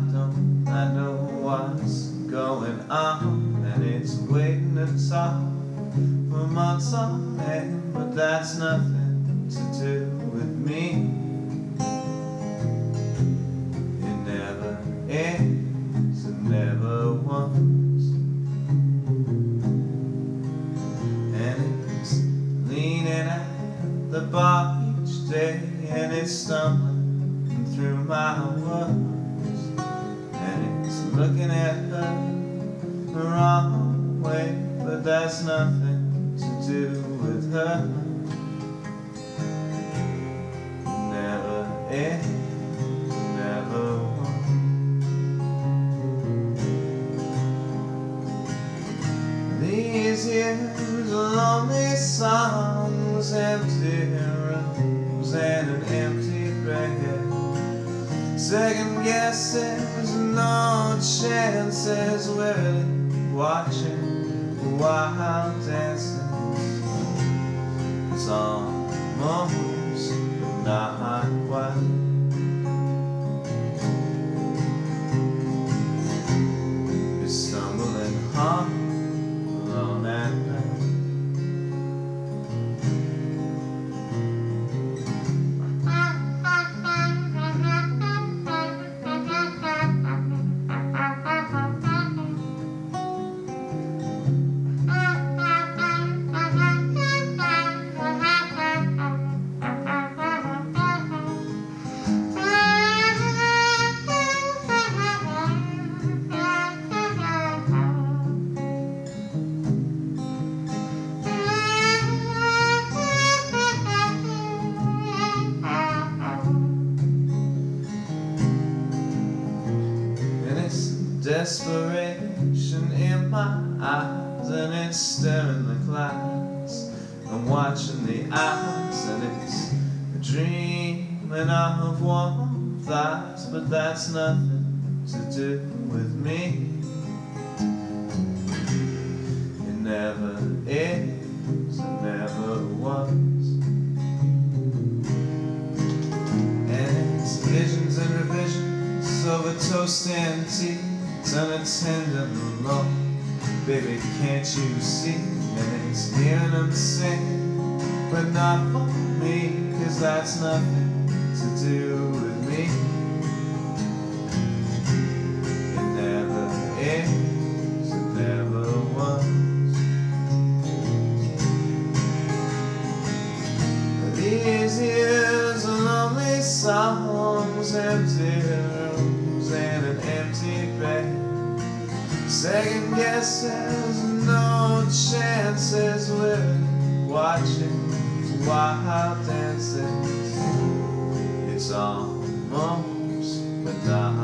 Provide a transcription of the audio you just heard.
I know what's going on, and it's waiting to talk for months on end, but that's nothing to do with me. It never is, it never was, and it's leaning at the bar each day, and it's stumbling through my words, and it's looking at her the wrong way, but that's nothing to do with her. Never is, never was. These years of lonely songs, empty rooms and an empty bed, second guesses, no chances, we're watching wild dances. It's almost, but not quite. You're stumbling home alone at night. Desperation in my eyes, and it's staring the clouds. I'm watching the eyes, and it's dreaming of warm thoughts, but that's nothing to do with me. It never is, it never was, and it's visions and revisions over toast and tea, unattended alone. Baby, can't you see? And it's hearing them sing, but not for me, 'cause that's nothing to do with me. It never is, it never was. These years of lonely songs, empty rooms and an empty bed, second guesses, no chances, we're watching wild dances. It's almost, but not